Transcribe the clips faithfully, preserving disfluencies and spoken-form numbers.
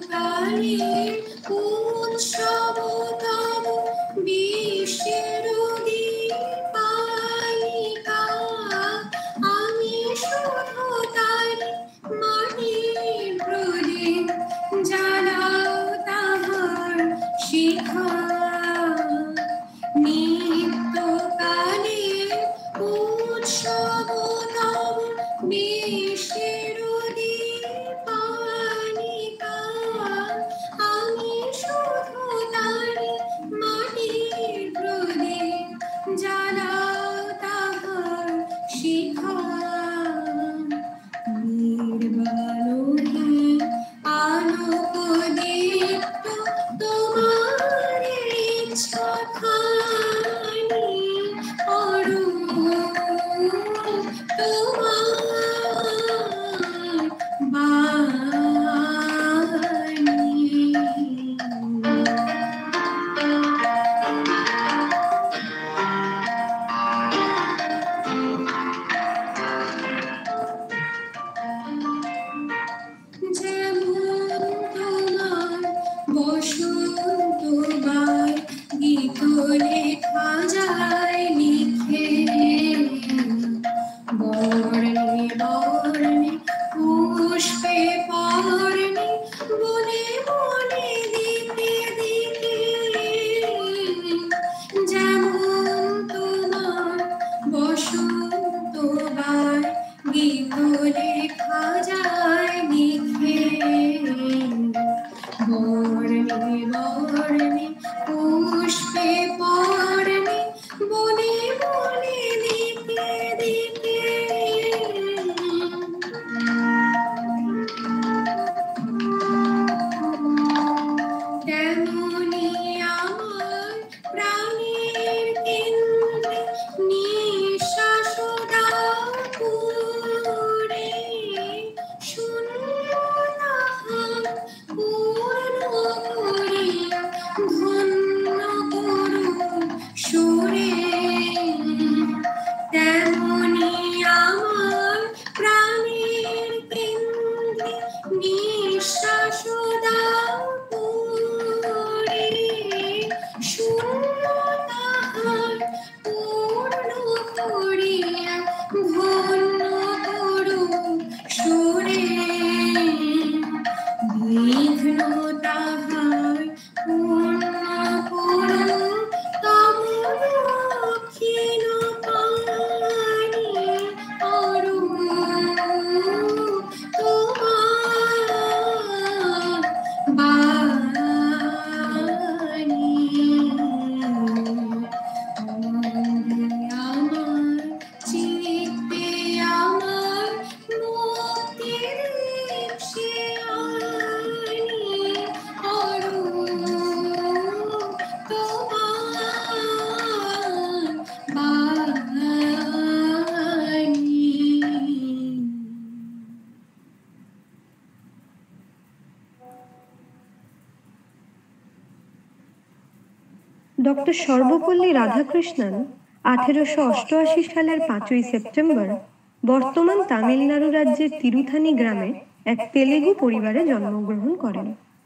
Doctor Sarvepalli Radhakrishnan আঠেরোশো অষ্টআশি সালের পাঁচই সেপ্টেম্বর বর্তমান তামিলনাড়ু রাজ্যের তিরুথানি গ্রামে এক তেলেগু পরিবারে জন্মগ্রহণ করেন।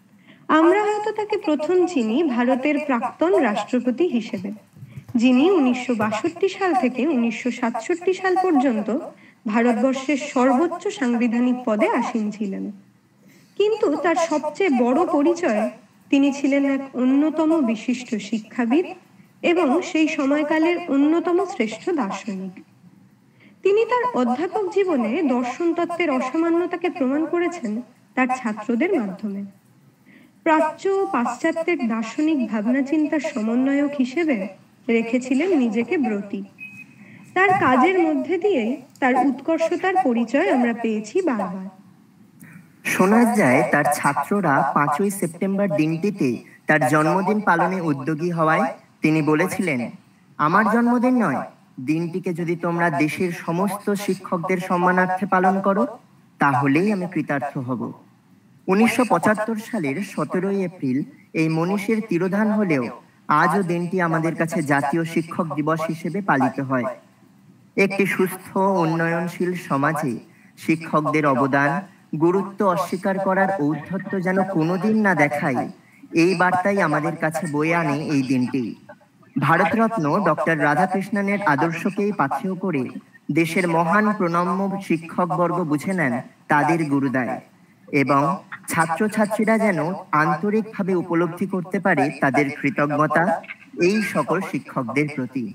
আমরা হয়তো তাকে প্রথম চিনি ভারতের প্রাক্তন রাষ্ট্রপতি হিসেবে, যিনি উনিশশো বাষট্টি সাল থেকে উনিশশো সাতষট্টি সাল পর্যন্ত ভারতবর্ষের সর্বোচ্চ সাংবিধানিক পদে আসীন ছিলেন। কিন্তু তার সবচেয়ে বড় পরিচয়, তিনি ছিলেন এক অন্যতম বিশিষ্ট শিক্ষাবিদ এবং সেই সময়কালের অন্যতম শ্রেষ্ঠ দার্শনিক। তিনি তার অধ্যাপক জীবনে দর্শন তত্ত্বের অসামান্যতাকে প্রমাণ করেছেন তার ছাত্রদের মাধ্যমে। প্রাচ্য ও পাশ্চাত্যের দার্শনিক ভাবনা চিন্তার সমন্বয়ক হিসেবে রেখেছিলেন নিজেকে ব্রতী। তার কাজের মধ্যে দিয়ে তার উৎকর্ষতার পরিচয় আমরা পেয়েছি বারবার। শোনা যায় তার ছাত্ররা পাঁচই সেপ্টেম্বর দিনটিতে তার জন্মদিন পালনে উদ্যোগী হওয়ায় তিনি বলেছিলেন, আমার জন্মদিন নয়, দিনটিকে যদি তোমরা দেশের সমস্ত শিক্ষকদের সম্মানার্থে পালন করো তাহলেই আমি কৃতার্থ হব। উনিশশো পঁচাত্তর সালের সতেরোই এপ্রিল এই মনীষীর তিরোধান হলেও আজও দিনটি আমাদের কাছে জাতীয় শিক্ষক দিবস হিসেবে পালিত হয়। একটি সুস্থ উন্নয়নশীল সমাজে শিক্ষকদের অবদান গুরুত্ব অস্বীকার করার ঔদ্ধত্য যেন কোনোদিন না দেখাই, এই বার্তাই আমাদের কাছে বয়ে আনে এই দিনটি। ভারতরত্ন ডক্টর রাধাকৃষ্ণনের আদর্শকেই পাথেয় করে দেশের মহান প্রণম্য শিক্ষকবর্গ বুঝে নেন তাদের গুরুদায়, এবং ছাত্রছাত্রীরা যেন আন্তরিকভাবে উপলব্ধি করতে পারে তাদের কৃতজ্ঞতা এই সকল শিক্ষকদের প্রতি।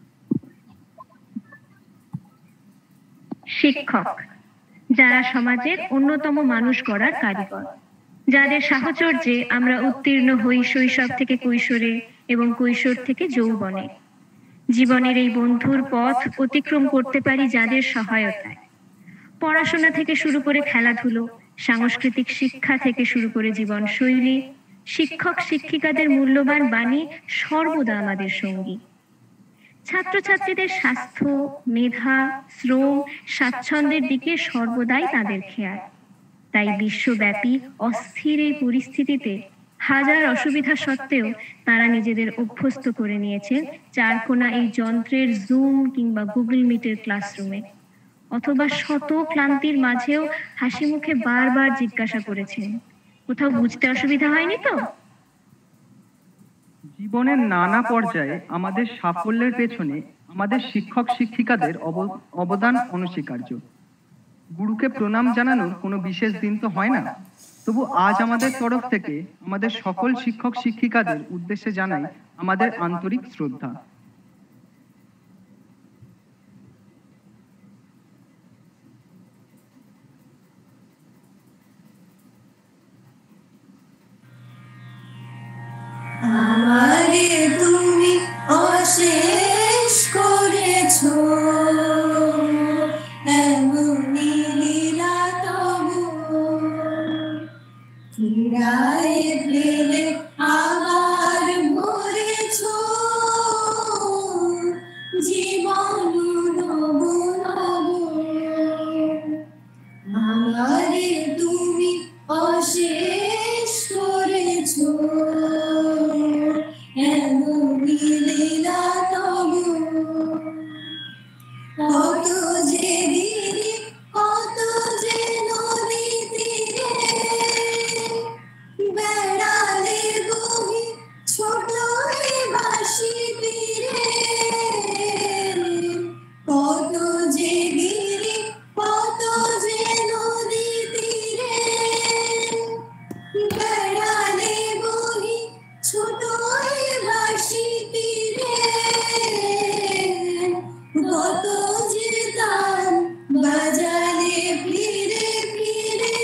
শিক্ষক যারা সমাজের অন্যতম মানুষ গড়ার কারিগর, যাদের সাহচর্যে আমরা উত্তীর্ণ হই শৈশব থেকে কৈশোরে এবং কৈশোর থেকে যৌবনে। জীবনের এই বন্ধুর পথ অতিক্রম করতে পারি যাদের সহায়তায়। পড়াশোনা থেকে শুরু করে খেলাধুলো, সাংস্কৃতিক শিক্ষা থেকে শুরু করে জীবনশৈলী, শিক্ষক শিক্ষিকাদের মূল্যবান বাণী সর্বদা আমাদের সঙ্গী। ছাত্রছাত্রীদের স্বাস্থ্য, মেধা, শ্রম, স্বাচ্ছন্দ্যের দিকে সর্বদাই তাদের খেয়াল। তাই বিশ্বব্যাপী অস্থির এই পরিস্থিতিতে হাজার অসুবিধা সত্ত্বেও তারা নিজেদের অভ্যস্ত করে নিয়েছেন চারকোনা এই যন্ত্রের জুম কিংবা গুগল মিটের ক্লাসরুমে, অথবা শত ক্লান্তির মাঝেও হাসি মুখে বারবার জিজ্ঞাসা করেছেন, কোথাও বুঝতে অসুবিধা হয়নি তো? জীবনের নানা পর্যায়ে আমাদের সাফল্যের পেছনে আমাদের শিক্ষক শিক্ষিকাদের অবদান অনস্বীকার্য। গুরুকে প্রণাম জানানোর কোনো বিশেষ দিন তো হয় না, তবু আজ আমাদের তরফ থেকে আমাদের সকল শিক্ষক শিক্ষিকাদের উদ্দেশ্যে জানাই আমাদের আন্তরিক শ্রদ্ধা। আমারে তুমি অশেষ করেছো, এমনি লীলা তবু ফিরায় ফেলে আবার ভরেছো জীবন নবু নবু। আমারে তুমি অশেষ করেছো, এমনি লীলা তবু কত যে দিনে কত যে নদী তীরে বেড়ালে গভীর ছোট বাঁশি তীরে, কত যে দিনে কত যে নদী তীরে বেড়ালে গভীর ছোট বাঁশি তীরে, কত যে গান বাজালে ফিরে ফিরে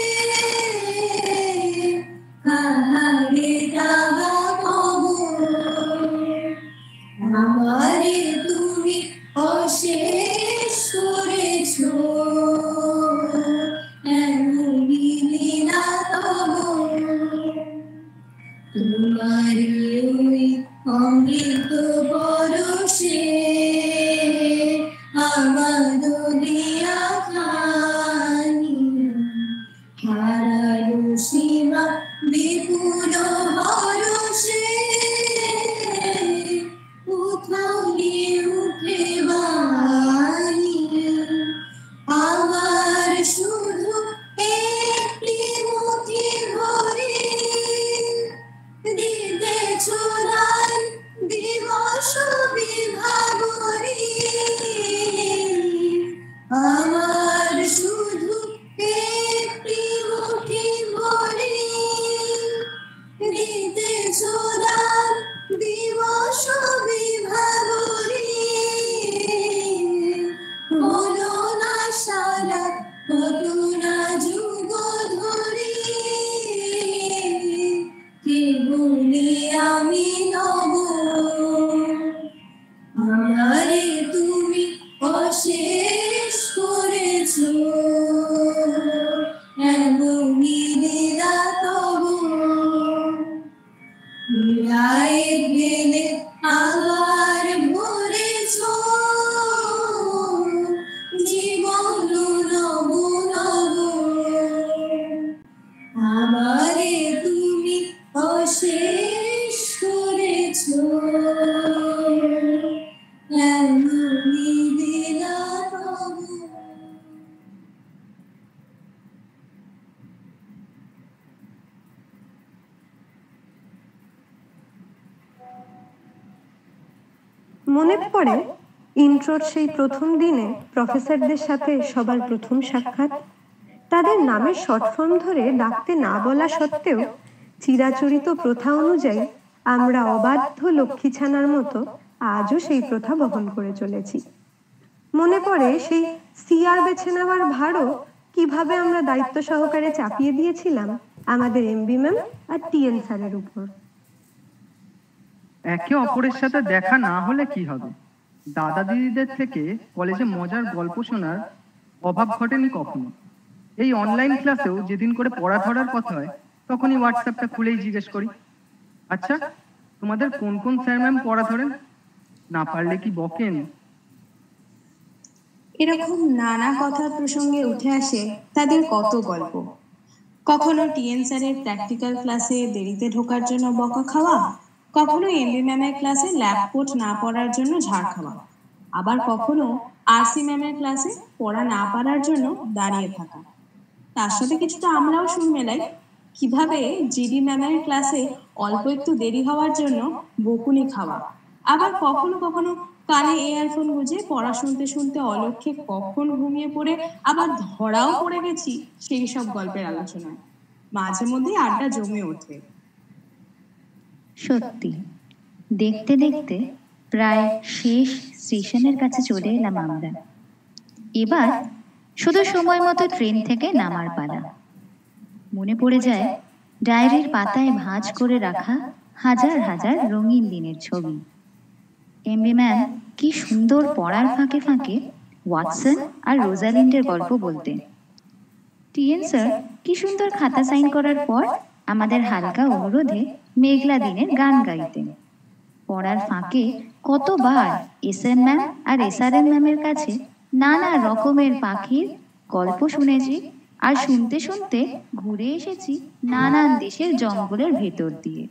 কাহারে তাহা কবু। আমারে তুমি অশেষ করেছো, এমনি লীলা তবু তোমার ওই অমৃত পরশে আমার দিয়া খানি হারালো সীমা বিপুল হরষে, উথালি উঠে বাণী আমার শুধু একটি মুঠি ভরে দিতেছো দান দিবস বিভাবরী, আমার শুধু একটি মুঠি ভরে দিতেছো দান দিবস বিভাবরী। হলো না সারা কত না যুগ ধরে, কে বলি আমি নব। আমারে তুমি অশেষ করেছো, এমনি লীলা তবু ফিরায় গেলে আবার ভরেছো জীবন নবু নবু। আমারে তুমি অশেষ করেছো, এমনি লীলা তবু। মনে পড়ে ইন্ট্রোর সেই প্রথম দিনে প্রফেসরদের সাথে সবার প্রথম সাক্ষাৎ। তাদের নামের শর্ট ফর্ম ধরে ডাকতে না বলা সত্ত্বেও চিরাচরিত প্রথা অনুযায়ী আমরা অবাধ্য লক্ষ্মী ছানার মতো আজও সেই প্রথা বহন করে চলেছি। মনে পড়ে সেই সিআর বেছে নেওয়ার ভারও কিভাবে আমরা দায়িত্ব সহকারে চাপিয়ে দিয়েছিলাম আমাদের এমবি ম্যাম আর টিএন স্যারের উপর। একে অপরের সাথে দেখা না হলে কি হবে? দাদা দিদিদের থেকে কলেজে মজার গল্প শোনার অভাব ঘটেনি কখনো। এই অনলাইন ক্লাসেও যেদিন করে পড়া ধরার কথা হয় তখনই হোয়াটসঅ্যাপটা খুলেই জিজ্ঞেস করি, আচ্ছা তোমাদের কোন কোন স্যার ম্যাম পড়া ধরেন? না পারলে কি বকেন? এরকম নানা কথার প্রসঙ্গে উঠে আসে তাদের কত গল্প। কখনো টিএন স্যারের প্র্যাকটিক্যাল ক্লাসে দেরিতে ঢোকার জন্য বকা খাওয়া, কখনো এমবি ম্যামের ক্লাসে ল্যাব কোট না পড়ার জন্য ঝাড় খাওয়া, আবার কখনো আরসি ম্যামের ক্লাসে পড়া না পারার জন্য দাঁড়িয়ে থাকা। তার সাথে কিছুটা আমরাও সুর মেলাই কিভাবে জিডি ম্যামের ক্লাসে অল্প একটু দেরি হওয়ার জন্য বকুনি খাওয়া, আবার কখনো কখনো কানে ইয়ারফোন গুঁজে পড়া শুনতে শুনতে অলক্ষ্যে কখন ঘুমিয়ে পড়ে আবার ধরাও পড়ে গেছি সেই সব গল্পের আলোচনায়। মাঝে মধ্যে আড্ডা জমে ওঠে। সত্যি দেখতে দেখতে প্রায় শেষ স্টেশনের কাছে চলে এলাম আমরা। এবার শুধু সময় মতো ট্রেন থেকে নামার পালা। মনে পড়ে যায় ডায়েরির পাতায় ভাঁজ করে রাখা হাজার হাজার রঙিন দিনের ছবি। এমবি ম্যাম কি সুন্দর পড়ার ফাঁকে ফাঁকে ওয়াটসন আর রোজালিন্ডের গল্প বলতেন। টিএন স্যার কি সুন্দর খাতা সাইন করার পর আমাদের হালকা অনুরোধে মেঘলা দিনের গান গাইতেন। পড়ার ফাঁকে কতবার এস এম ম্যাম আর এসআরএম ম্যামের কাছে নানা রকমের পাখির গল্প শুনেছি, আর শুনতে শুনতে ঘুরে এসেছি নানান দেশের জঙ্গলের ভেতর দিয়ে।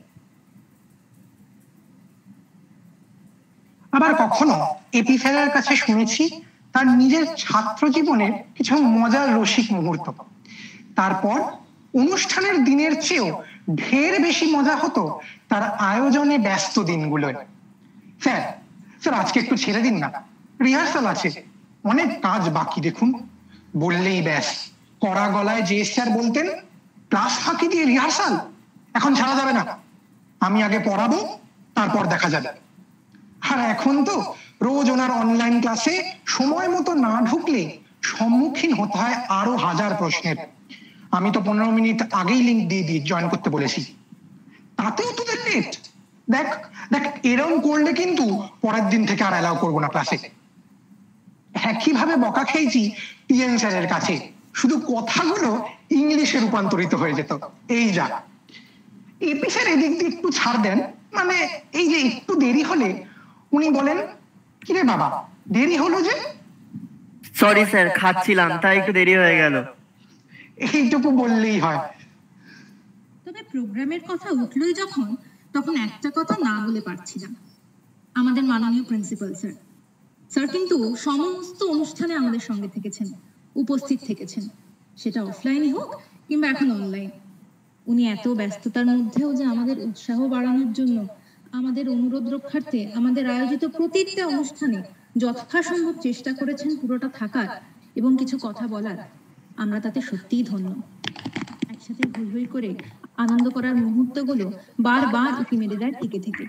আবার কখনো এপি স্যারের কাছে শুনেছি তার নিজের ছাত্র জীবনের কিছু মজার রসিক মুহূর্ত। তারপর অনুষ্ঠানের দিনের চেয়েও ঢের বেশি মজা হতো তার আয়োজনে ব্যস্ত দিনগুলোয়। স্যার স্যার আজকে একটু ছেড়ে দিন না, রিহার্সাল আছে, অনেক কাজ বাকি দেখুন বললেই ব্যাস কড়া গলায় যে স্যার বলতেন, ক্লাস ফাঁকি দিয়ে রিহার্সাল এখন ছাড়া যাবে না, আমি আগে পড়াবো তারপর দেখা যাবে। আর এখন তো রোজ ওনার অনলাইন ক্লাসে সময় মতো না ঢুকলে সম্মুখীন হতে হয় আরো হাজার প্রশ্নের। আমি তো পনেরো মিনিট আগেই লিঙ্ক দিয়ে দিয়ে জয়েন করতে বলেছি, তাতেও তো দেখ নেট দেখ দেখ এরকম করলে কিন্তু পরের দিন থেকে আর অ্যালাউ করবো না ক্লাসে। একইভাবে বকা খেয়েছি টিএন স্যারের কাছে, শুধু কথাগুলো ইংলিশে রূপান্তরিত হয়ে যেত। এই যা এপি স্যার এদিক দিয়ে একটু ছাড় দেন, মানে এই যে একটু দেরি হলে উনি বলেন, কিরে বাবা দেরি হলো যে? সরি স্যার, খাচ্ছিলাম তাই একটু দেরি হয়ে গেল। এইটুকু বললেই হয়। তবে প্রোগ্রামের কথা উঠলোই যখন, তখন একটা কথা না বলে পারছিলাম। আমাদের মাননীয় প্রিন্সিপাল স্যার স্যার কিন্তু সমস্ত অনুষ্ঠানে আমাদের সঙ্গে থেকেছেন, উপস্থিত থেকেছেন, সেটা অফলাইনে হোক কিংবা এখন অনলাইন। উনি এত ব্যস্ততার মধ্যেও যে আমাদের উৎসাহ বাড়ানোর জন্য, আমাদের অনুরোধ রক্ষার্থে আমাদের আয়োজিত প্রতিটা অনুষ্ঠানে যথাসম্ভব চেষ্টা করেছেন পুরোটা থাকার এবং কিছু কথা বলার। আমরা তাতে সত্যিই ধন্য। একসাথে হই হই করে আনন্দ করার মুহূর্তগুলো বারবার উঁকি মেরে দেয় টিকে থেকে।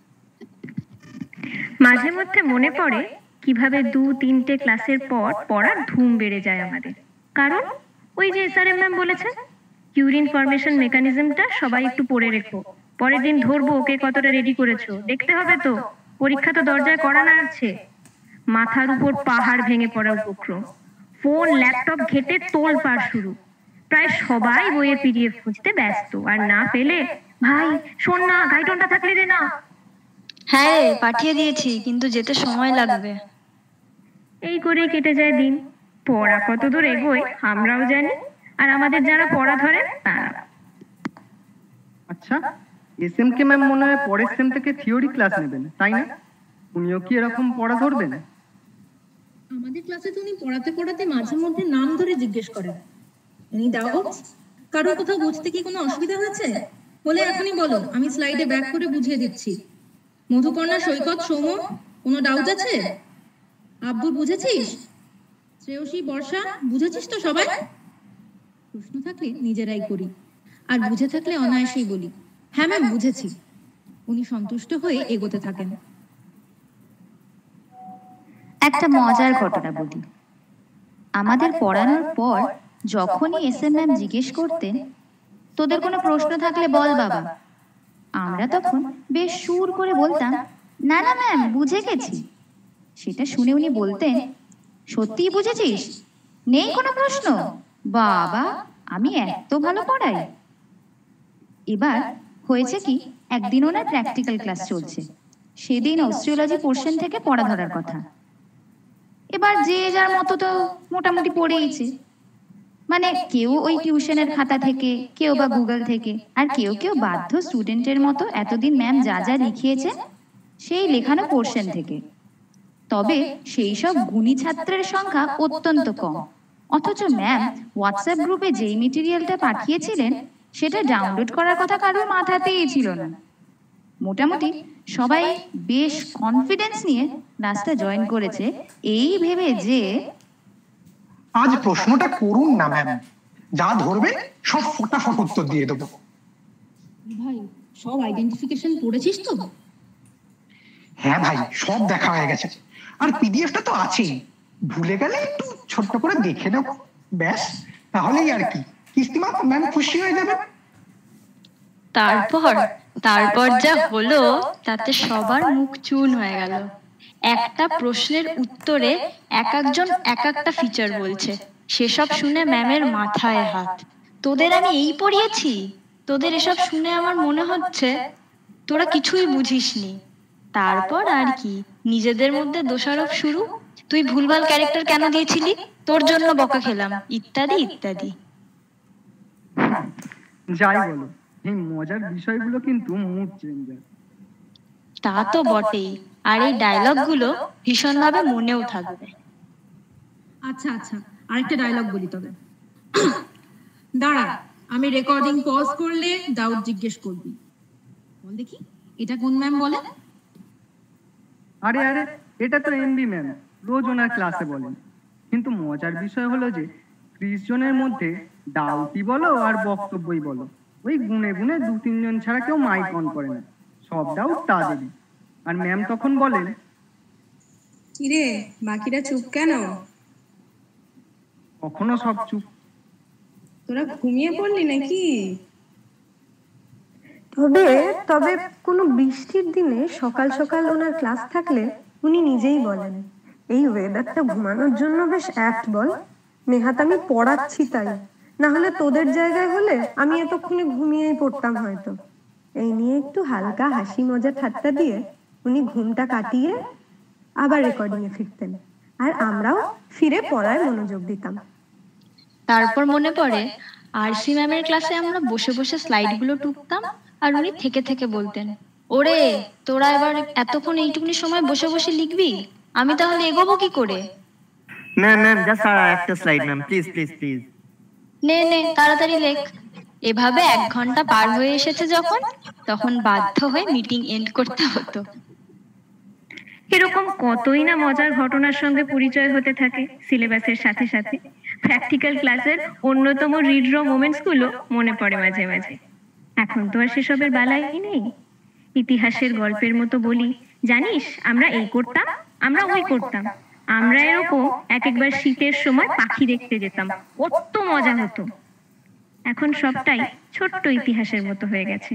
মাঝে মধ্যে মনে পড়ে কিভাবে দু তিনটে ক্লাসের পর পড়ার ধুম বেড়ে যায় আমাদের। কারণ ওই যে এসআরএম ম্যাম বলেছেন, কিউরিন ফরমেশন মেকানিজমটা সবাই একটু পড়ে রেখো, পরের দিন ধরবো ওকে কতটা রেডি করেছো, দেখতে হবে তো, পরীক্ষা তো দরজায় করা না আছে। মাথার উপর পাহাড় ভেঙে পড়া উপক্রম, ফোন ল্যাপটপ ঘেটে তোল পার শুরু। প্রায় সবাই বইয়ের পিডিএফ খুঁজতে ব্যস্ত, আর না পেলে ভাই শোন না গাইডনটা থাকলে দে না। হ্যাঁ রে, পাঠিয়ে দিয়েছি কিন্তু যেতে সময় লাগবে। এই করেই কেটে যায় দিন। পড়া কত দূর এগোয় আমরাও জানি, আর আমাদের যারা পড়া ধরে তারা। আচ্ছা, এস এম কে ম্যাম মনে হয় পরের সেম থেকে থিওরি ক্লাস নেবেন, তাই না? উনিও কি এরকম পড়া ধরবেন? আমাদের ক্লাসে তো উনি পড়াতে পড়াতে মাঝে মধ্যে নাম ধরে জিজ্ঞেস করেন, এনি ডাউটস? কারো কোথাও বুঝতে কি কোনো অসুবিধা হয়েছে? বলে এখনই বলো, আমি স্লাইডে ব্যাক করে বুঝিয়ে দিচ্ছি। মধুকর্ণা, সৈকত, সৌম, কোনো ডাউট আছে? আব্দুল বুঝেছিস? শ্রেয়সী, বর্ষা, বুঝেছিস তো সবাই? প্রশ্ন থাকলে নিজেরাই করি, আর বুঝে থাকলে অনায়াসেই বলি, হ্যাঁ ম্যাম বুঝেছি। উনি সন্তুষ্ট হয়ে এগোতে থাকেন। একটা মজার ঘটনা বলি। আমাদের পড়ানোর পর যখনই এস এম ম্যাম জিজ্ঞেস করতেন, তোদের কোনো প্রশ্ন থাকলে বল বাবা, আমরা তখন বেশ সুর করে বলতাম, না না ম্যাম বুঝে গেছি। সেটা শুনে উনি বলতেন, সত্যিই বুঝেছিস? নেই কোনো প্রশ্ন? বাবা, আমি এত ভালো পড়াই। এবার হয়েছে কি, একদিন ওনার প্র্যাকটিক্যাল ক্লাস চলছে। সেদিন অস্ট্রিওলজি পোর্শন থেকে পড়া ধরার কথা। এবার যে যার মতো তো মোটামুটি পড়েইছে, মানে কেউ ওই টিউশনের খাতা থেকে, কেউ বা গুগল থেকে, আর কেউ কেউ বাধ্য স্টুডেন্টের মতো এতদিন ম্যাম যা যা লিখিয়েছে সেই লেখানো পোর্শন থেকে। তবে সেই সব গুণী ছাত্রের সংখ্যা অত্যন্ত কম, অথচ ম্যাম হোয়াটসঅ্যাপ গ্রুপে যেই মেটেরিয়ালটা পাঠিয়েছিলেন সেটা ডাউনলোড করার কথা কারোর মাথাতেই ছিল না। মোটামুটি সবাই বেশ কনফিডেন্স নিয়ে ক্লাসটা জয়েন করেছে, এই ভেবে যে আজ প্রশ্নটা করুন না ম্যাম, যা ধরবে সব ফটাফট উত্তর দিয়ে দেবো। ভাই, সব আইডেন্টিফিকেশন পড়েছিস তো? হ্যাঁ ভাই, সব দেখা হয়ে গেছে, আর পিডিএফটা তো আছেই। ভুলে গেলে একটু ছোট্ট করে দেখে নেব, ব্যাস, তাহলেই আর কি, কিস্তিমা ম্যাম খুশি হয়ে যাবে। তারপর তারপর যা হলো তাতে সবার মুখ চুন হয়ে গেল। একটা প্রশ্নের উত্তরে এক একজন এক একটা ফিচার বলছে। সেসব শুনে ম্যামের মাথায় হাত। তোদের আমি এই পড়িয়েছি? তোদের এসব শুনে আমার মনে হচ্ছে তোরা কিছুই বুঝিসনি। তারপর আর কি, নিজেদের মধ্যে দোষারোপ শুরু। তুই ভুলভাল ক্যারেক্টার কেন দিয়েছিলি? তোর জন্য বকা খেলাম, ইত্যাদি ইত্যাদি। যাই বলো, এই মজার বিষয়গুলো কিন্তু মুড চেঞ্জার। তা তো বটেই, আর এই ডায়লগ গুলো ভীষণভাবে মনেও থাকবে। আচ্ছা আচ্ছা, আরেকটা ডায়লগ বলি তবে। দাঁড়া, আমি রেকর্ডিং পজ করলে ডাউট জিজ্ঞেস করবি। বল দেখি, এটা কোন ম্যাম বলে? আরে আরে, এটা তো এমবি ম্যাম, রোজ ওনার ক্লাসে বলেন। কিন্তু মজার বিষয় হলো যে ত্রিশ জনের মধ্যে ডাউটই বলো আর বক্তব্যই বলো, ওই গুনে গুনে দু তিনজন ছাড়া কেউ মাইক অন করে না, সব ডাউট তাদেরই। আর ম্যাম তখন বলেন, কিরে বাকিরা চুপ কেন? কখনো সব চুপ। তোরা ঘুমিয়ে পড়লি নাকি? তবে তবে কোনো বৃষ্টির দিনে সকাল সকাল ওনার ক্লাস থাকলে উনি নিজেই বলেন, এই ওয়েদারটা ঘুমানোর জন্য বেশ অ্যাপ্ট বল। নেহাত আমি পড়াচ্ছি তাই, না হলে তোদের জায়গায় হলে আমি এতক্ষণে ঘুমিয়েই পড়তাম হয়তো। এই নিয়ে একটু হালকা হাসি মজা ঠাট্টা দিয়ে উনি ঘুমটা কাটিয়ে আবার রেকর্ডিং এ ফিরতেন, আর আমরাও ফিরে পড়ায় মনোযোগ দিতাম। তারপর মনে পড়ে আরসি ম্যামের ক্লাসে আমরা বসে বসে স্লাইড গুলো টুকতাম, আর উনি থেকে থেকে বলতেন, ওরে তোরা এবার এতক্ষণ এইটুকুনি সময় বসে বসে লিখবি, আমি তাহলে এগোবো কি করে? ম্যাম ম্যাম জাস্ট আর একটা slide ma'am, please please please. নে নে তাড়াতাড়ি লেখ। এভাবে এক ঘন্টা পার হয়ে এসেছে যখন, তখন বাধ্য হয়ে মিটিং এন্ড করতে হতো। এরকম কতই না মজার ঘটনার সঙ্গে পরিচয় হতে থাকে সিলেবাসের সাথে সাথে। প্র্যাকটিক্যাল ক্লাসের অন্যতম রিড র মোমেন্টস গুলো মনে পড়ে মাঝে মাঝে। এখন তো আর সেসবের বালাই নেই। ইতিহাসের গল্পের মতো বলি, জানিস আমরা এই করতাম, আমরা ওই করতাম, আমরা এরকম এক একবার শীতের সময় পাখি দেখতে যেতাম, কত মজা হতো। এখন সবটাই ছোট্ট ইতিহাসের মতো হয়ে গেছে।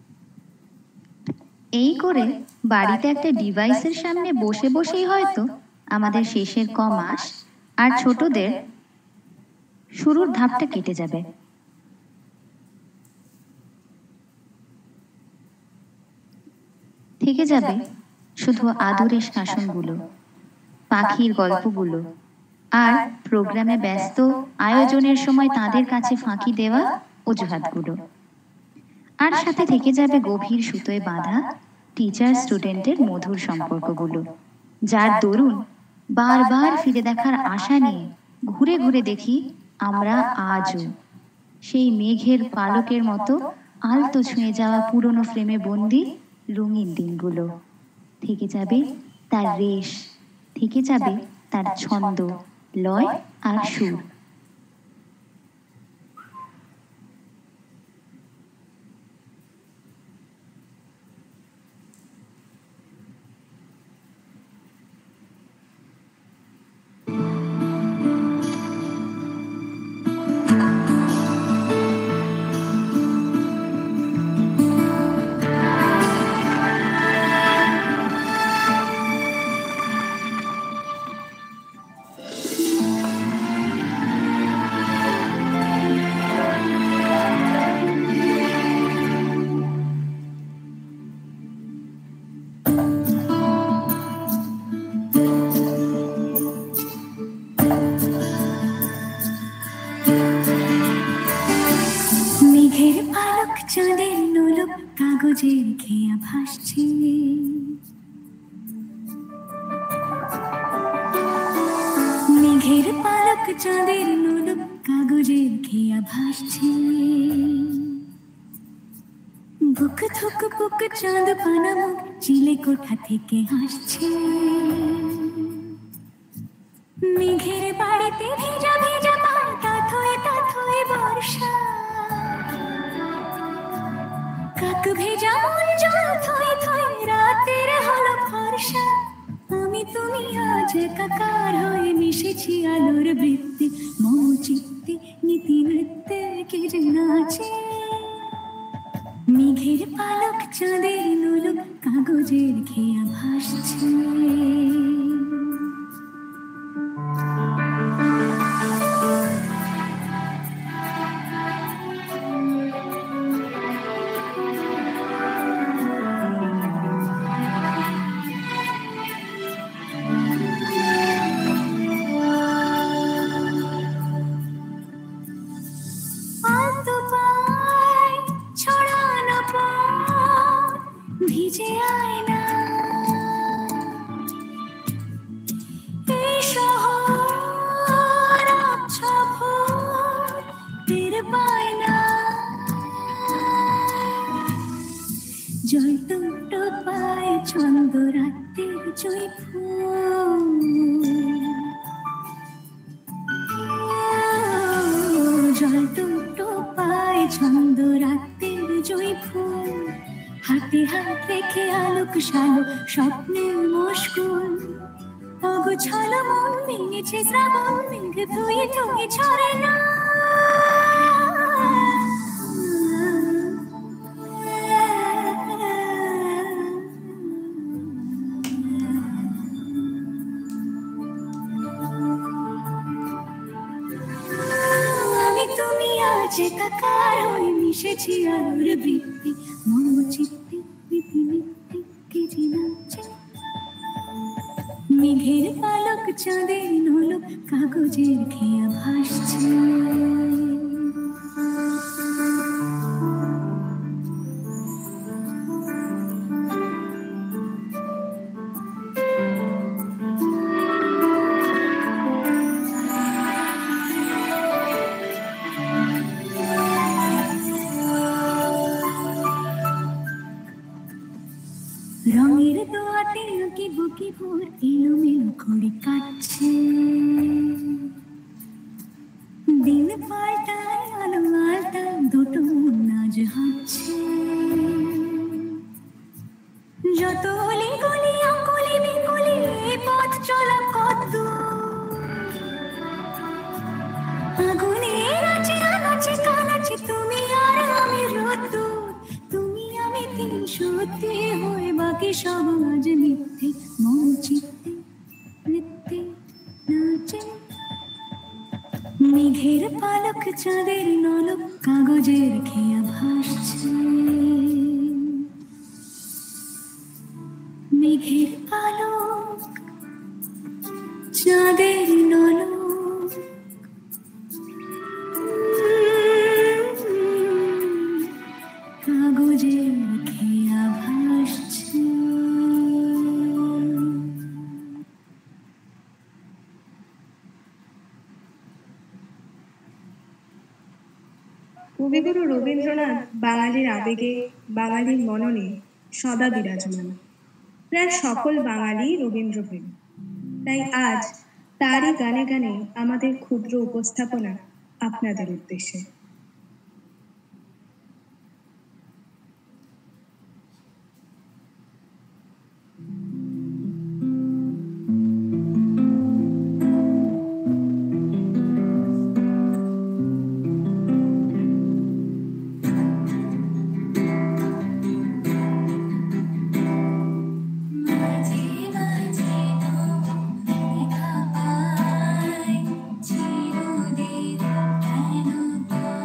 এই করে বাড়িতে একটা ডিভাইসের সামনে বসে বসেই হয়তো আমাদের শেষের ক মাস আর ছোটদের শুরুর ধাপটা কেটে যাবে। থেকে যাবে শুধু আদরের শাসনগুলো, পাখির গল্পগুলো, আর প্রোগ্রামে ব্যস্ত আয়োজনের সময় তাদের কাছে ফাঁকি দেওয়া অজুহাতগুলো। আর সাথে থেকে যাবে গভীর সুতোয় বাঁধা টিচার স্টুডেন্টের মধুর সম্পর্কগুলো, যার দরুন বারবার ফিরে দেখার আশা নিয়ে ঘুরে ঘুরে দেখি আমরা আজও সেই মেঘের পালকের মতো আলতো ছুঁয়ে যাওয়া পুরনো ফ্রেমে বন্দি রঙিন দিনগুলো। থেকে যাবে তার রেশ, থেকে যাবে তার ছন্দ, লয় আর সুর। কাগজের খেয়া ভাসছে, মেঘের পালক চাঁদের নোলক কাগজের খেয়া ভাসছে, বুক থুক বুক চাঁদ পানা মুখ চিলে কোঠা থেকে হাসছে, মেঘের বাড়িতে ভেজা ভেজা পায় তাথয়ে তাথয়ে বর্ষা, কাক ভেজা মন জল থই থই রাতের হলো ফর্সা, আমি তুমি আজ একাকার হয়ে মিশেছি আলোর বৃত্তে, মম চিত্তে নীতি নৃত্যে কে যে নাচে, মেঘের পালক চাঁদের নোলক কাগজের খেয়া ভাসছে। ভিজে আয়না এই শহর আচ্ছা ভোর টের পায় না, জল দুটো পায় ছন্দ রাতের জয় ফুল, জল দুটো পায় ছন্দ রাতের জয় ফুল, হাতে হাত রেখে আলোক সালো স্বপ্নের মুশকুল, অগোছাল মন ভেঙেছে শ্রাবণ মেঘ ধুয়ে ধুয়ে ঝরে না, আমি তুমি আজ একাকার হয়ে মিশেছি আলোর বৃত্তি, মম চিত্তে নীতি নৃত্যে কে যে নাচে, মেঘের পালক চাঁদের নোলক কাগজের খেয়া ভাসছে। রঙের দোয়াতে আঁকি বুকি ভোর এলোমেলো করে কাটছে, দিন পাল্টায় আলো আলতায় দুটো নাচ হাঁটছে, যত অলি গলি অকলি বিকলি পথ চলা কত, আগুনে নাচে আনাচে কানাচে তুমি আর আমি রত, তুমি আমি তিন সত্যি হয়ে বাকি সব আজ মিথ্যে, মন চিত্তে নৃত্যে নাচে, মেঘের পালক চাঁদের নলক কাগজের খেয়া ভাসছে, মেঘের পালক চাঁদের নলক কাগজের খেয়া ভাসছে। কবিগুরু রবীন্দ্রনাথ বাঙালির আবেগে, বাঙালির মননে সদা বিরাজমান। প্রায় সকল বাঙালি রবীন্দ্রপ্রেমী। তাই আজ তারই গানে গানে আমাদের ক্ষুদ্র উপস্থাপনা আপনাদের উদ্দেশ্যে। চিরদিন কেন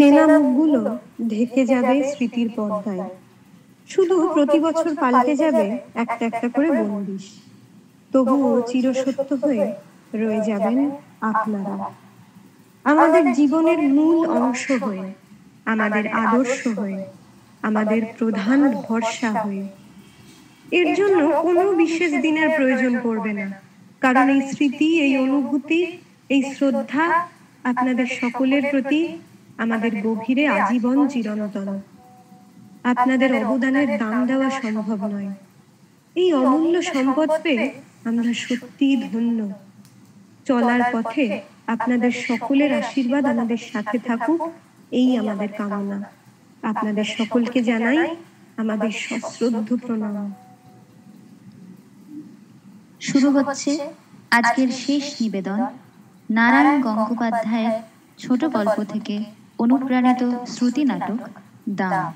চেনা মুখগুলো ঢেকে যাবে স্মৃতির পর্দায়, শুধু প্রতি বছর পাল্টে যাবে একটা একটা করে বন্দিশ। তবুও চিরসত্য হয়ে রয়ে যাবেন আপনারা, আমাদের জীবনের মূল অংশ হয়ে, আমাদের আদর্শ হয়ে, আমাদের প্রধান ভরসা হয়ে। এর জন্য কোনো বিশেষ দিনের প্রয়োজন পড়বে না, কারণ এই স্মৃতি, এই অনুভূতি, এই শ্রদ্ধা আপনাদের সকলের প্রতি আমাদের গভীরে আজীবন চিরন্তন। আপনাদের অবদানের দাম দেওয়া সম্ভব নয়। এই অমূল্য সম্পদ পেয়ে আমরা সত্যি ধন্য। চলার পথে আপনাদের সকলের আশীর্বাদ আমাদের সাথে থাকুক, এই আমাদের কামনা। আপনাদের সকলকে জানাই আমাদের সশ্রদ্ধ প্রণাম। শুরু হচ্ছে আজকের শেষ নিবেদন, নারায়ণ গঙ্গোপাধ্যায়ের ছোট গল্প থেকে অনুপ্রাণিত শ্রুতি নাটক দাম।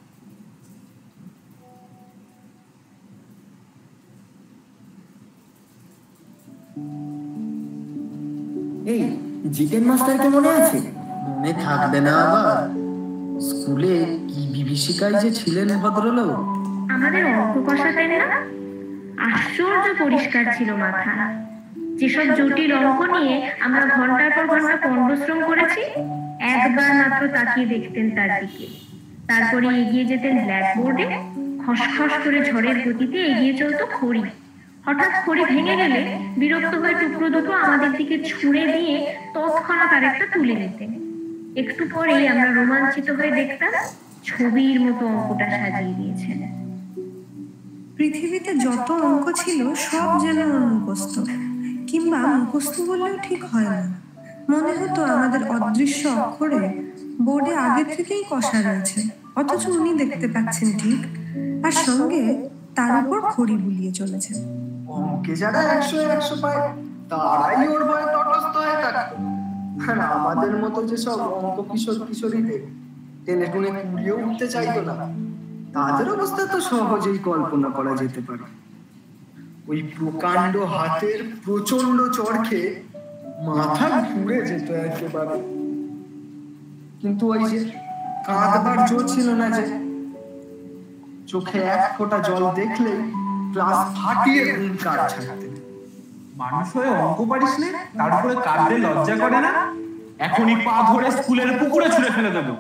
এই জিতেন মাস্টারকে মনে আছে? মনে থাকবে না আবার? স্কুলে কি বিভীষিকায় যে ছিলেন ভদ্রলোক। আমাদের অঙ্ক কষাতেন না? আশ্চর্য পরিষ্কার ছিল মাথা। যেসব জটিল অঙ্ক নিয়ে আমরা ঘন্টার পর ঘন্টা পরিশ্রম করেছি, একবার মাত্র তাকিয়ে দেখতেন তার দিকে, তারপরে এগিয়ে যেতেন ব্ল্যাকবোর্ডে। খসখস করে ঝড়ের গতিতে এগিয়ে চলতো খড়ি। হঠাৎ খড়ি ভেঙে গেলে বিরক্ত হয়ে টুকরো দুটো আমাদের দিকে ছুঁড়ে দিয়ে তৎক্ষণাৎ আরেকটা তুলে নিতেন। একটু পরেই আমরা রোমাঞ্চিত হয়ে দেখতাম ছবির মতো অঙ্কটা সাজিয়ে দিয়েছেন। পৃথিবীতে যত অঙ্ক ছিল সব যেন মুখস্থ, কিংবা মুখস্থ বললেও ঠিক হয় না। মনে হতো আমাদের অদৃশ্য অক্ষরে বোর্ডে আগে থেকেই কষা রয়েছে, অথচ উনি দেখতে পাচ্ছেন ঠিক, আর সঙ্গে তার উপর খড়ি বুলিয়ে চলেছেন। অঙ্কে যারা একশো একশো পায় তারাই ওর ভয়ে তটস্থ হয়ে থাকে। আর আমাদের মতো যেসব অঙ্ক কিশোর কিশোরীদের টেনে টুনে কুড়িয়ে উঠতে চাইতো না, তাদের অবস্থা তো সহজেই কল্পনা করা যেতে পারে। ওই প্রকাণ্ড হাতের প্রচন্ড চড়কে মাথা ঘুরে যেত একেবারে। কিন্তু ওই যে কাঁদবার জোর ছিল না, যে চোখে এক ফোঁটা জল দেখলে ক্লাস ফাটিয়ে হুঙ্কার ছাড়তে। মানুষ হয়ে অঙ্ক পারিস না, তার উপরে কাঁদতে লজ্জা করে না? এখনই পা ধরে স্কুলের পুকুরে ছুঁড়ে ফেলে দেবো।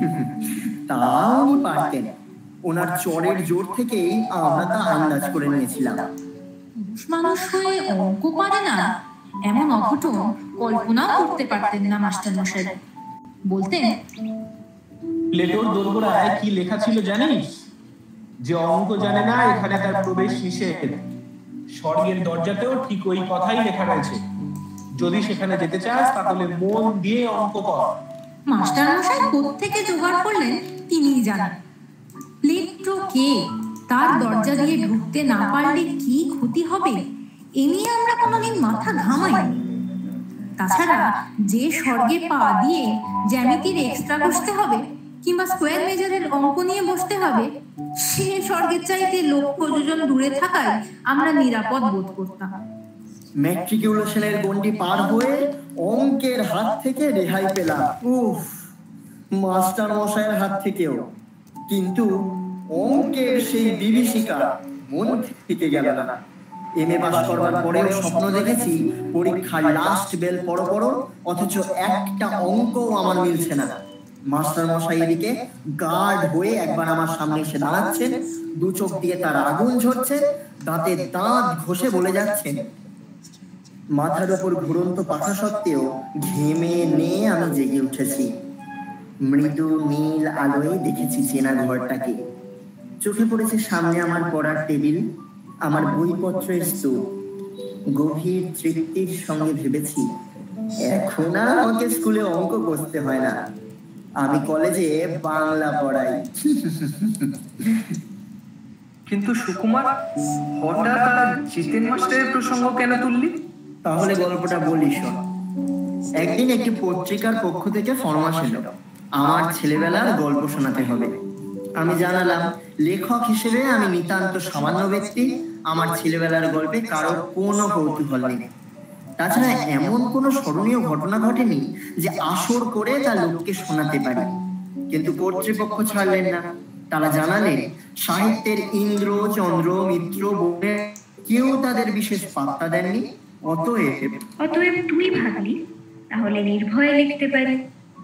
তাও পারতেন, ওনার চড়ের জোর থেকেই আমরা তা আন্দাজ করে নিয়েছিলাম। মানুষ হয়ে অঙ্ক পারে না এমন অঘটন কল্পনাও করতে পারতেন না মাস্টার মশাই। বলতেন, প্লেটোর দোরগোড়ায় কি লেখা ছিল জানিস? যে অঙ্ক জানে না এখানে তার প্রবেশ নিষেধ। স্বর্গের দরজাতেও ঠিক ওই কথাই লেখা রয়েছে। যদি সেখানে যেতে চাস তাহলে মন দিয়ে অঙ্ক কর। মাস্টার মশাই কোত্থেকে জোগাড় করলেন তিনিই জানেন। প্লেটো কে, তার দরজা দিয়ে ঢুকতে না পারলে কি ক্ষতি হবে এ নিয়ে আমরা কোনোদিন মাথা ঘামাইনি। তাছাড়া যে স্বর্গে পা দিয়ে জ্যামিতির এক্সট্রা বসতে হবে কিংবা স্কোয়ার মেজারের অঙ্ক নিয়ে বসতে হবে, সে স্বর্গের চাইতে লক্ষ যোজন দূরে থাকায় আমরা নিরাপদ বোধ করতাম। ম্যাট্রিকুলেশনের গণ্ডি পার হয়ে অঙ্কের হাত থেকে রেহাই পেলাম, উফ, মাস্টার মশাইয়ের হাত থেকেও। কিন্তু অঙ্কের সেই বিভীষিকা মন থেকে গেল না। এম এ পাস করবার পরেও স্বপ্ন দেখেছি পরীক্ষার লাস্ট বেল পড়ো পড়ো, অথচ একটা অঙ্কও আমার মিলছে না। মাস্টার মশাই এদিকে গার্ড হয়ে একবার আমার সামনে এসে দাঁড়াচ্ছেন, দু চোখ দিয়ে তার আগুন ঝরছে, দাঁতে দাঁত ঘষে বলে যাচ্ছেন। মাথার ওপর ঘুরন্ত পাখা সত্ত্বেও ঘেমে নিয়ে আমি জেগে উঠেছি। মৃদু নীল আলোয় দেখেছি চেনা ঘরটাকে। চোখে পড়েছে সামনে আমার পড়ার টেবিল, আমার বইপত্রের স্তূপ। গভীর তৃপ্তির সঙ্গে ভেবেছি, এখন আর আমাকে স্কুলে অঙ্ক করতে হয় না, আমি কলেজে বাংলা পড়াই। কিন্তু সুকুমার, হঠাৎ জিতেন মাস্টারের প্রসঙ্গ কেন তুললি? তাহলে গল্পটা বলি শোন। একদিন একটি পত্রিকার পক্ষ থেকে ফরমাশ এলো, আমার ছেলেবেলার গল্প শোনাতে হবে। আমি জানালাম লেখক হিসেবে আমি নিতান্ত সামান্য ব্যক্তি, আমার ছেলেবেলার গল্পে কারো কোনো কৌতূহল নেই। তাছাড়া এমন কোনো স্মরণীয় ঘটনা ঘটেনি যে আসর করে তা লোককে শোনাতে পারি। কিন্তু কর্তৃপক্ষ ছাড়লেন না। তারা জানালেন সাহিত্যের ইন্দ্র, চন্দ্র, মিত্র, বনে কেউ তাদের বিশেষ পাত্তা দেননি। অতএব অতএব তুই ভাবলি তাহলে নির্ভয়ে লিখতে পারি।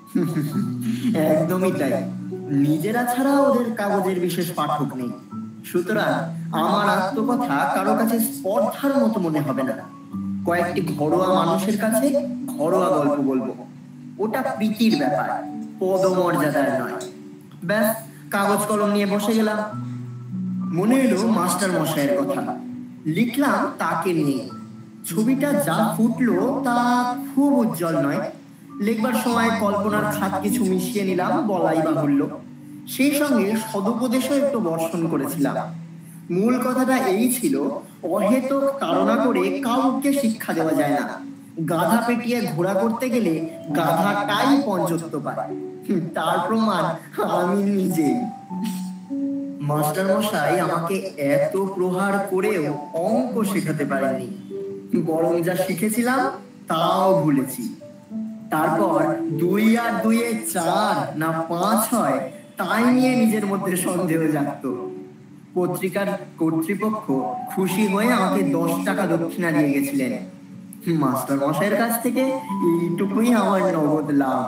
একদমই তাই। নিজেরা ছাড়া ওদের কাগজের বিশেষ পাঠক নেই, সুতরাং আমার আত্মকথা কারো কাছে স্পর্ধার মতো মনে হবে না। কয়েকটি ঘরোয়া মানুষের কাছে ঘরোয়া গল্প বলবো, ওটা প্রীতির ব্যাপার, পদমর্যাদার নয়। ব্যাস, কাগজ কলম নিয়ে বসে গেলাম। মনে এলো মাস্টার মশাইয়ের কথা, লিখলাম তাকে নিয়ে। ছবিটা যা ফুটলো তা খুব উজ্জ্বল নয়। লেখবার সময় কল্পনার খাত কিছু মিশিয়ে নিলাম, বলাই বাহুল্য। সেই সঙ্গে সদুপদেশও একটু বর্ষণ করেছিলাম। মূল কথাটা এই ছিল, অহেতুক তাড়না করে কাউকে শিক্ষা দেওয়া যায় না। গাধা পেটিয়ে ঘোড়া করতে গেলে গাধাটাই পঞ্চত্ব পায়। তার প্রমাণ আমি নিজেই। মাস্টার মশাই আমাকে এত প্রহার করেও অঙ্ক শেখাতে পারেনি, বরং যা শিখেছিলাম তাও ভুলেছি। তারপর দুই আর দুইয়ে চার না পাঁচ হয় তাই নিয়ে নিজের মধ্যে সন্দেহ জাগত। পত্রিকার কর্তৃপক্ষ খুশি হয়ে আমাকে দশ টাকা দক্ষিণা দিয়ে গেছিলেন। মাস্টার মশাইয়ের কাছ থেকে এইটুকুই আমার নগদ লাভ।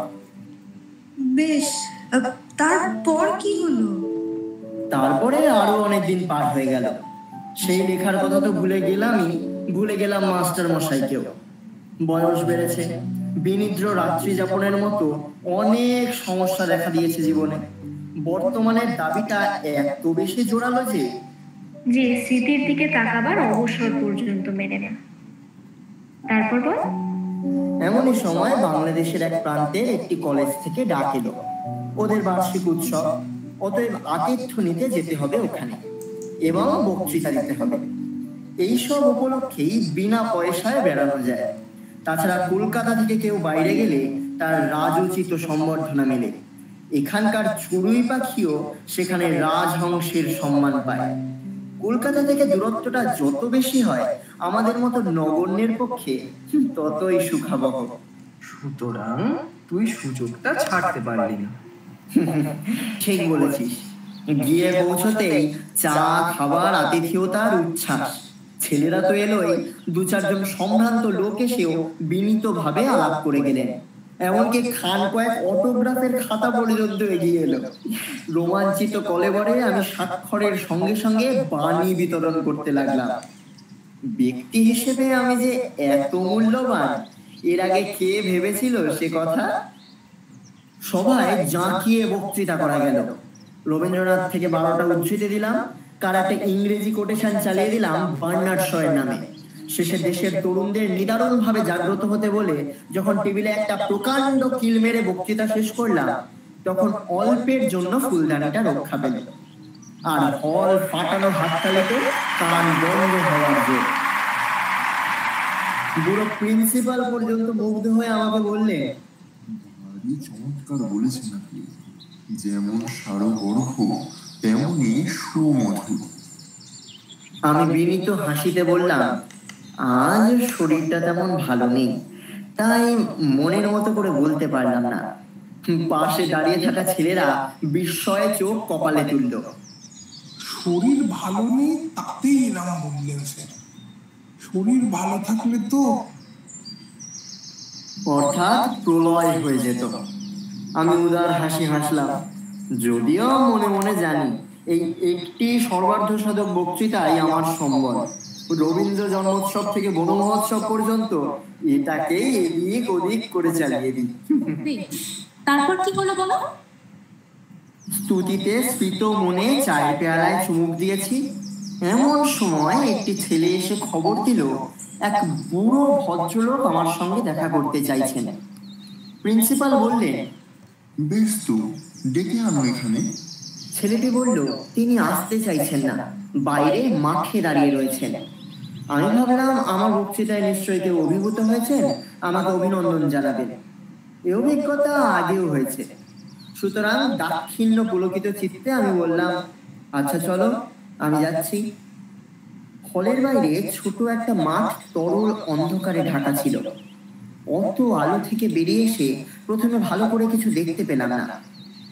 বেশ, তারপর কি হলো? তারপরে আরো অনেকদিন পার হয়ে গেল। সেই লেখার কথা তো ভুলে গেলামই, ভুলে গেলাম মাস্টার মশাইকেও। বয়স বেড়েছে, বিনিদ্র রাত্রি যাপনের মতো অনেক সমস্যা দেখা দিয়েছে জীবনে। বর্তমানের দাবিটা এত বেশি জোরালো যে যে স্মৃতির দিকে তাকাবার অবসর পর্যন্ত মেনে না। তারপর বল। এমনই সময় বাংলাদেশের এক প্রান্তের একটি কলেজ থেকে ডাক এলো, ওদের বার্ষিক উৎসব। অতএব আতিথ্য নিতে যেতে হবে ওখানে এবং বক্তৃতা দিতে হবে। এইসব উপলক্ষেই বিনা পয়সায় বেড়ানো যায়। তাছাড়া কলকাতা থেকে কেউ বাইরে গেলে তার রাজোচিত সম্বর্ধনা মেলে। এখানকার চড়ুই পাখিও সেখানে রাজহংসের সম্মান পায়। কলকাতা থেকে দূরত্বটা যত বেশি হয় আমাদের মতো নগণ্যের পক্ষে ততই সুখাবহ। সুতরাং তুই সুযোগটা ছাড়তে পারলি না। ঠিক বলেছিস। গিয়ে পৌঁছতেই চা, খাবার, আতিথেয়তার উচ্ছ্বাস। ছেলেরা তো এলোই, দু চারজন সম্ভ্রান্ত লোক এসেও বিনীত ভাবে আলাপ করে গেলেন। এমনকি খান কয়েক অটোগ্রাফের খাতা পর্যন্ত এগিয়ে এলো। রোমাঞ্চিত কলেবরে আমি স্বাক্ষরের সঙ্গে সঙ্গে বাণী বিতরণ করতে লাগলাম। ব্যক্তি হিসেবে আমি যে এত মূল্যবান এর আগে কে ভেবেছিল সে কথা? সভায় জাঁকিয়ে বক্তৃতা করা গেল। রবীন্দ্রনাথ থেকে বারোটা উদ্ধৃতি দিলাম, কার একটা ইংরেজি কোটেশন চালিয়ে দিলাম বার্নার্ড শয়ের নামে। শেষে দেশের তরুণদের নিদারুণ ভাবে জাগ্রত হতে বলে যখন টেবিলে একটা প্রকাণ্ড কিল মেরে বক্তৃতা শেষ করলাম, তখন অল্পের জন্য ফুলদানিটা রক্ষা পেল। আর হল ফাটানো হাততালিতে কান বন্ধ হওয়ার জোর। বুড়ো প্রিন্সিপাল পর্যন্ত মুগ্ধ হয়ে আমাকে বললে, ভারী চমৎকার বলেছেন আপনি, যেমন সারগর্ভ তেমনি সুমধুর। আমি বিনীত হাসিতে বললাম, আজ শরীরটা তেমন ভালো নেই, তাই মনের মতো করে বলতে পারলাম না। পাশে দাঁড়িয়ে থাকা ছেলেরা বিস্ময়ে চোখ কপালে তুলল। শরীর ভালো নেই তাতেই এরম বললেন স্যার? শরীর ভালো থাকলে তো অর্থাৎ প্রলয় হয়ে যেত। আমি উদার হাসি হাসলাম, যদিও মনে মনে জানি এই একটি সর্বার্ধ সাধক বক্তৃতাই আমার সম্বল। রবীন্দ্র জন্মোৎসব থেকে বন মহোৎসব পর্যন্ত এটাকেই এদিক ওদিক করে চালিয়ে দিই। তারপর কি হলো বলো? স্তুতিতে স্ফীত মনে চায়ের পেয়ালায় চুমুক দিয়েছি। এমন সময় একটি ছেলে এসে খবর দিল এক বুড়ো ভদ্রলোক আমার সঙ্গে দেখা করতে চাইছেন। প্রিন্সিপাল বললেন, বেশ তো, ডেকে আনো এখানে। ছেলেটি বলল তিনি আসতে চাইছেন না, বাইরে মাঠে দাঁড়িয়ে রয়েছেন। আমি ভাবলাম আমার বক্তৃতায় নিশ্চয়ই কেউ অভিভূত হয়েছেন, আমাকে অভিনন্দন জানাবেন। এ অভিজ্ঞতা আগেও হয়েছে। সুতরাং দাক্ষিণ্য পুলকিত চিত্তে আমি বললাম, আচ্ছা চলো, আমি যাচ্ছি। হলের বাইরে ছোট একটা মাঠ তরল অন্ধকারে ঢাকা ছিল। অত আলো থেকে বেরিয়ে এসে প্রথমে ভালো করে কিছু দেখতে পেলাম না।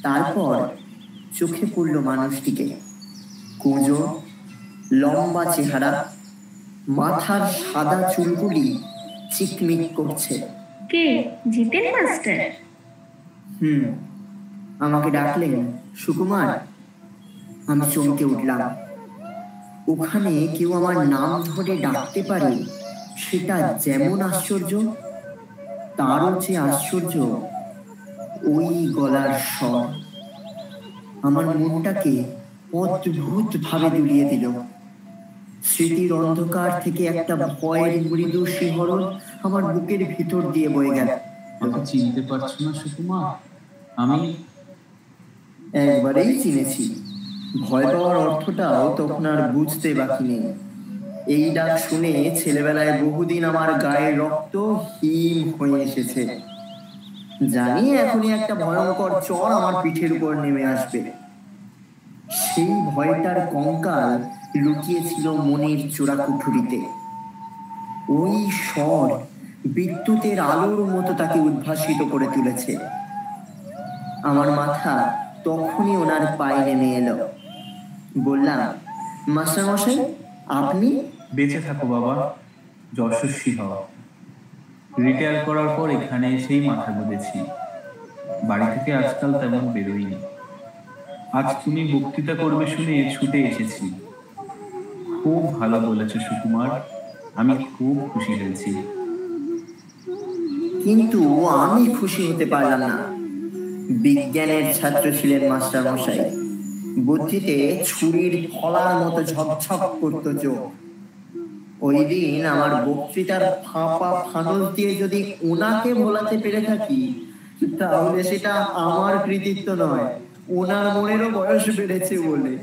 তারপর চোখে পড়ল মানুষটিকে, কুঁজো, লম্বা চেহারা, মাথার সাদা চুলগুলি চিকমিক করছে। কে? জিতেন মাস্টার? হুম, আমাকে ডাকলেন সুকুমার। আমি চমকে উঠলাম। ওখানে কেউ আমার নাম ধরে ডাকতে পারে, সেটা যেমন আশ্চর্য, তারও চেয়ে আশ্চর্য ওই গলার স্বর। আমার মনটাকে অদ্ভুত ভাবে দুলিয়ে দিল। স্মৃতির অন্ধকার থেকে একটা ভয়ের মৃদু শিহরণ আমার বুকের ভিতর দিয়ে বয়ে গেল। আমাকে চিনতে পারছো না সুকুমার? আমি একবারেই চিনেছি। ভয় পাওয়ার অর্থটাও তখন আর বুঝতে বাকি নেই। এই ডাক শুনে ছেলেবেলায় বহুদিন আমার গায়ের রক্ত হিম হয়ে এসেছে। জানি এখনই একটা ভয়ঙ্কর চর আমার পিঠের উপর নেমে আসবে। সেই ভয়টার কঙ্কাল লুকিয়েছিল মনের চোরা কুঠুরিতে। ওই স্বর বিদ্যুতের আলোর মতো তাকে উদ্ভাসিত করে তুলেছে। আমার মাথা তখনই ওনার পায়ে নেমে এলো। বললাম, মাস্টার মশাই, আপনি? বেঁচে থাকো বাবা, যশস্বী হও। রিটায়ার করার পর এখানে এসেই মাথা গুঁজেছি। বাড়ি থেকে আজকাল তেমন বেরোইনি। আজ তুমি বক্তৃতা করবে শুনে ছুটে এসেছি। খুব ভালো বলেছ সুকুমার, আমি খুব খুশি হয়েছি। কিন্তু আমি খুশি হতে পারলাম না। বিজ্ঞানের ছাত্র ছিলেন মাস্টার মশাই। বুদ্ধিতে ছুরির ফলার মতো ঝকঝক করত চোখ। ওই দিন আমার বক্তৃতার ফাঁপা ফানল দিয়ে যদি ওনাকে ভোলাতে পেরে থাকি, তাহলে সেটা আমার কৃতিত্ব নয়, ওনার মনেরও বয়স বেড়েছে বলে।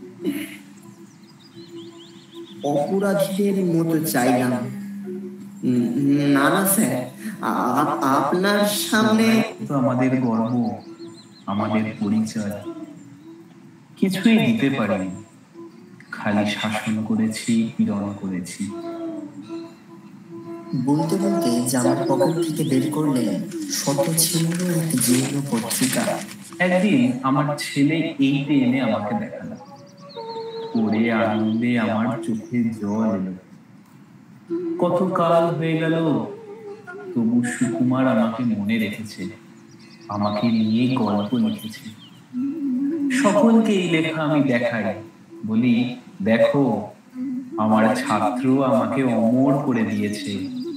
অপরাধীদের মতো চাইলাম, না না স্যার, আপনার সামনে তো আমাদের গর্ব, আমাদের পরিচয়। কিছুই দিতে পারিনি, খালি শাসন করেছি, পীড়ন করেছি। বলতে বলতে জামার পকেট থেকে বের করলেন শত ছিন্ন এক জীর্ণ পত্রিকা। একদিন আমার ছেলে এইটা এনে আমাকে দেখালো। পড়ে আনন্দে আমার চোখে জল এলো। কত কাল হয়ে গেল, তবু সুকুমার আমাকে মনে রেখেছে, আমাকে নিয়ে গল্প লিখেছে। সকলকে এই লেখা আমি দেখাই, বলি, দেখো আমার ছাত্র আমাকে অমর করে দিয়েছে।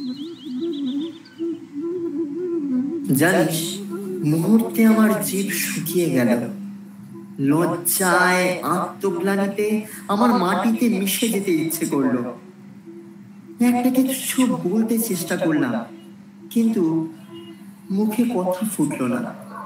জানিস, মুহূর্তে আমার জিভ শুকিয়ে গেল। লজ্জায়, আত্মগ্লানিতে আমার মাটিতে মিশে যেতে ইচ্ছে করলো। একটা কিছু বলতে চেষ্টা করলাম, কিন্তু মুখে কথা ফুটলো না।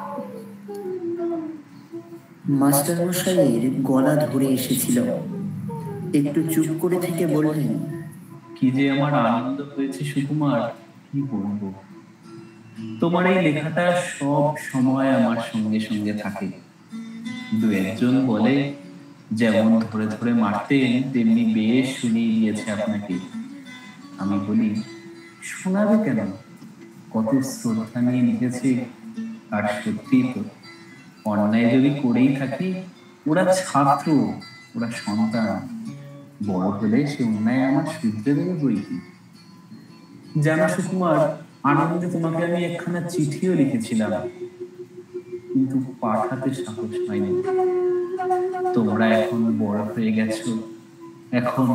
মাস্টার মশাইয়ের গলা ধরে এসেছিল। একটু চুপ করে থেকে বললেন, কি যে আমার আনন্দ হয়েছে সুকুমার, কি বলবো। তোমার এই লেখাটা সব সময় আমার সঙ্গে সঙ্গে থাকে। দু একজন বলে, যেমন ধরে ধরে মারতেন তেমনি বেশ শুনিয়ে দিয়েছে আপনাকে। আমি বলি, শোনাবে কেন, কত শ্রদ্ধা নিয়ে লিখেছে। আর সত্যি তো, অন্যায় যদি করেই থাকি, ওরা ছাত্র, ওরা সন্তান, বড় হলে সে অন্যায় আমার শুধরে দেবে বই কি। জানো সুকুমার, আনন্দে তোমাকে আমি একখানা চিঠিও লিখেছিলাম, কিন্তু পাঠাতে সাহস হয়নি। তোমরা এখন বড় হয়ে গেছো, এখন।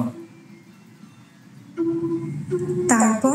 তারপর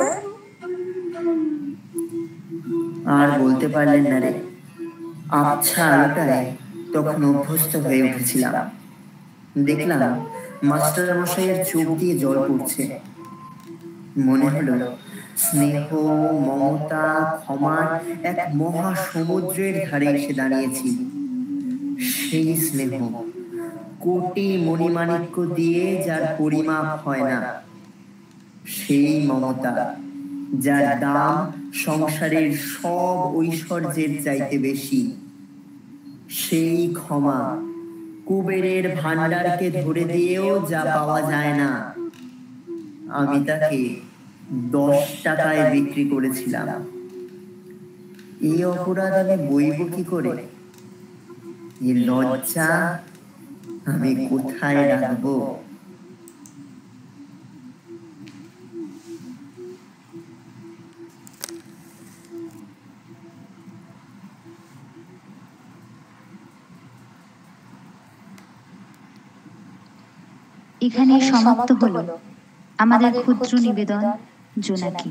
আর বলতে পারলেন না রে। আচ্ছা আলোটায় তখন অভ্যস্ত হয়ে উঠেছিলাম। দেখলাম মাস্টার মশাইয়ের চোখ দিয়ে জল পড়ছে। মনে হলো স্নেহ, মমতা, ক্ষমার এক মহা সমুদ্রের ধারে এসে দাঁড়িয়েছি। সেই স্নেহ কোটি মণিমাণিক্য দিয়ে যার পরিমাপ হয় না, সেই মমতা যার দাম সংসারের সব ঐশ্বর্যের চাইতে বেশি, সেই ক্ষমা কুবেরের ভান্ডারকে ধরে দিয়েও যা পাওয়া যায় না। আমি তাকে দশ টাকায় বিক্রি করেছিলাম। এই অপরাধ আমি বইব কি করে? এই লজ্জা আমি কোথায় রাখবো? এখানে সমাপ্ত হলো আমাদের ক্ষুদ্র নিবেদন জোনাকি।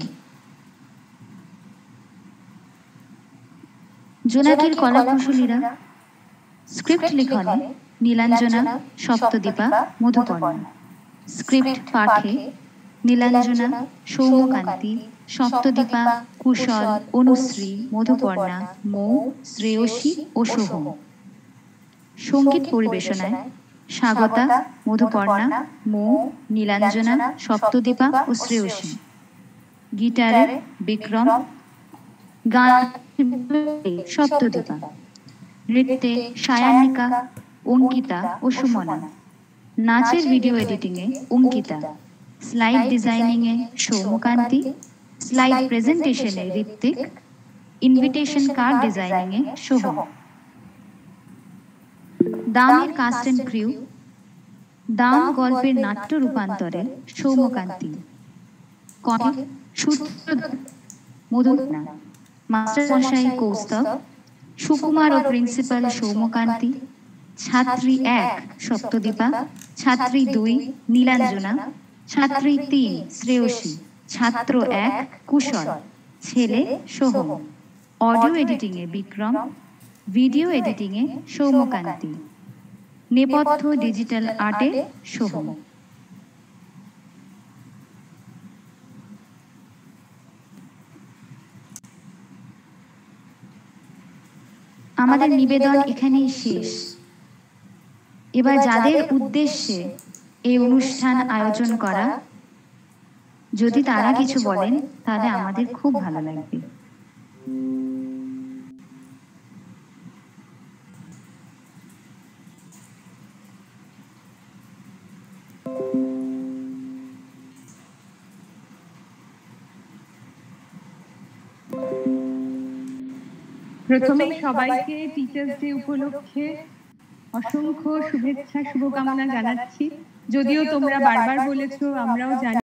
জোনাকির কলাকুশলীরা স্ক্রিপ্ট লিখনে নীলাঞ্জনা, সপ্তদীপা, মধুপর্ণা। স্ক্রিপ্ট পাঠে নীলাঞ্জনা, সৌম্যকান্তি, সপ্তদীপা, কুশল, অনুশ্রী, মধুপর্ণা, মৌ, শ্রেয়সী ও সোহম। সঙ্গীত পরিবেশনায় স্বাগতা, মধুপর্ণা, মৌ, নীলাঞ্জনা, সপ্তদীপা ও শ্রেয়সী। গিটারে বিক্রম, গান সপ্তদীপা। নৃত্যে সায়ান্নিকা, অঙ্কিতা ও সুমনা। নাচের ভিডিও এডিটিং এ অঙ্কিতা। স্লাইড ডিজাইনিং এ সৌম্যকান্তি। স্লাইড প্রেজেন্টেশনে ঋত্বিক। ইনভিটেশন কার্ড ডিজাইনিং এ সোহম। দামের কাস্ট এন্ড ক্রিউ, দাম গল্পের নাট্য রূপান্তরে সৌম্যকান্তি। কমিক সূত্রধর মধুপর্ণা। মাস্টার মশাই কৌস্তব। সুকুমার ও প্রিন্সিপাল সৌম্যকান্তি। ছাত্রী এক সপ্তদীপা। ছাত্রী দুই নীলাঞ্জনা। ছাত্রী তিন শ্রেয়সী। ছাত্র এক কুশল। ছেলে সোহম। অডিও এডিটিং এ বিক্রম। ভিডিও এডিটিং এ সৌম্যকান্তি। নেপথ্য ডিজিটাল আর্টে সোহম। আমাদের নিবেদন এখানেই শেষ। এবার যাদের উদ্দেশ্যে এই অনুষ্ঠান আয়োজন করা, যদি তারা কিছু বলেন তাহলে আমাদের খুব ভালো লাগবে। প্রথমে সবাইকে টিচার্স ডে উপলক্ষে অসংখ্য শুভেচ্ছা শুভকামনা জানাচ্ছি। যদিও তোমরা বারবার বলেছো, আমরাও জানি